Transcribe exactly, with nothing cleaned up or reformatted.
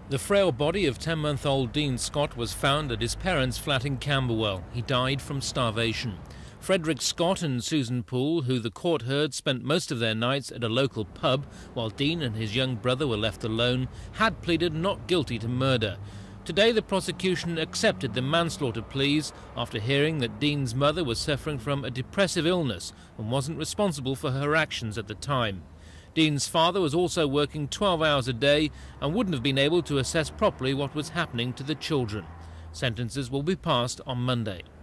The frail body of ten-month-old Dean Scott was found at his parents' flat in Camberwell. He died from starvation. Frederick Scott and Susan Poole, who the court heard spent most of their nights at a local pub while Dean and his young brother were left alone, had pleaded not guilty to murder. Today the prosecution accepted the manslaughter pleas after hearing that Dean's mother was suffering from a depressive illness and wasn't responsible for her actions at the time. Dean's father was also working twelve hours a day and wouldn't have been able to assess properly what was happening to the children. Sentences will be passed on Monday.